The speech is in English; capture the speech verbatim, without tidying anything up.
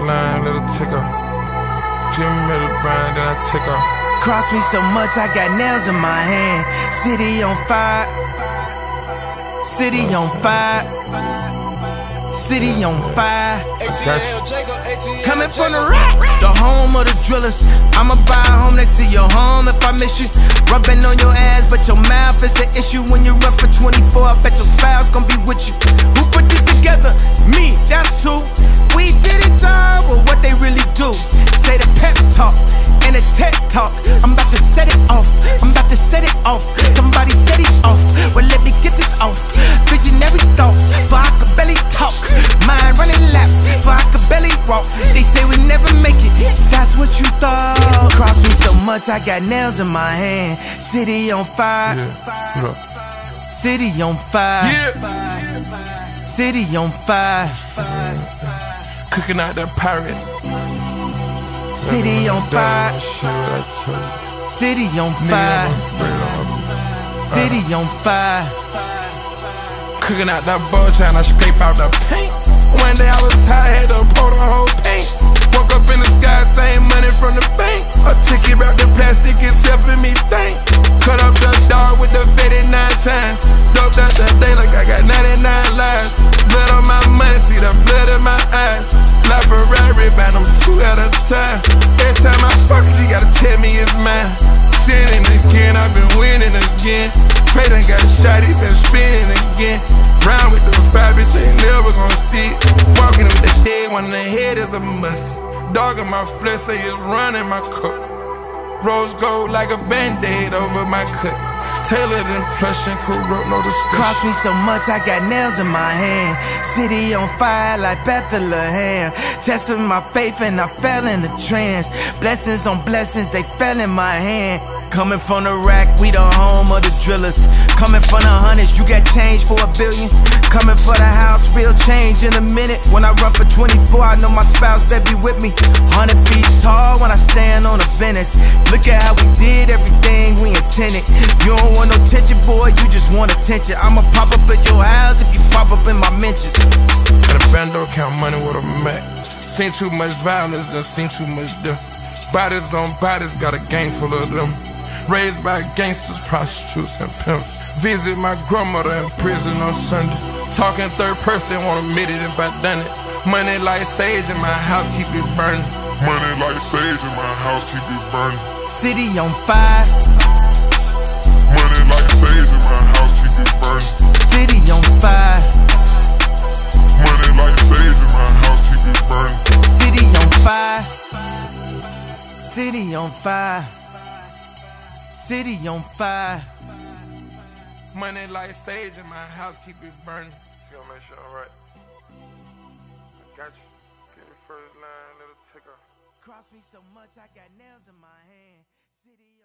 line, let her take her. Jimmy made a brand, then I take her. Cross me so much, I got nails in my hand. City on fire. City on fire. City on fire. Coming from the rack, the home of the drillers. I'ma buy a home next to your home if I miss you. Rubbing on your ass, but your mouth is the issue. When you run for twenty-four, I bet your spouse gon' be with you. Who put this together? Me, that's who. We did it all, but what they really do? Say the pep talk and the tech talk. I'm about to set it off. I'm about to set it off. Somebody set it off. Well, let me get this off. Visionary thoughts, for I could barely talk. Mind running laps, for I could barely walk. They say we never make it. That's what you thought. Cross me so much, I got nails in my hand. City on fire. Yeah. Look. City on fire. Yeah. City on fire. Cooking out that pirate. City on fire. City on fire. City on fire. Cooking out that bullshit and I scrape out the paint. One day I was high, had to pour the whole paint. Woke up in the sky, same money from the bank. A ticket wrapped in plastic, it's helping me think. Cut up the dog with the fifty-nine times. Doped out the day like I got ninety-nine lives. Blood on my money, see the blood in my eyes. Like Ferrari, man, I'm two at a time. Every time I fuck it, you gotta tell me it's mine. Sinning again, I've been winning again. Pray done got shot, he been spinning again. Round with the five, bitch, ain't never gonna see it. Walking with the dead one in the head is a must. Dog in my flesh, say it's running my cup. Rose gold like a band-aid over my cut. Tailored and plush and corrupt, no discussion. Cross me so much, I got nails in my hand. City on fire like Bethlehem. Testing my faith and I fell in the trance. Blessings on blessings, they fell in my hand. Coming from the rack, we the home of the drillers. Coming from the hundreds, you got change for a billion. Coming for the house, real change in a minute. When I run for twenty-four, I know my spouse better be with me. Hundred feet tall when I stand on the fence. Look at how we did everything we intended. You don't want no attention, boy, you just want attention. I'ma pop up at your house if you pop up in my mentions. At a bando, count money with a Mac. Seen too much violence, done seen too much death. Bodies on bodies, got a gang full of them. Raised by gangsters, prostitutes, and pimps. Visit my grandmother in prison on Sunday. Talking third person, won't admit it if I done it. Money like sage in my house, keep it burning. Money like sage in my house, keep it burning. City on fire. Money like sage in my house, keep it burning. City on fire. Money like sage in my house, keep it burning. City on fire. City on fire. City on fire. Money like sage in my house, keep it burning. You gotta make sure I'm right. I got you. Give me first line, little ticker. Cross me so much, I got nails in my hand. City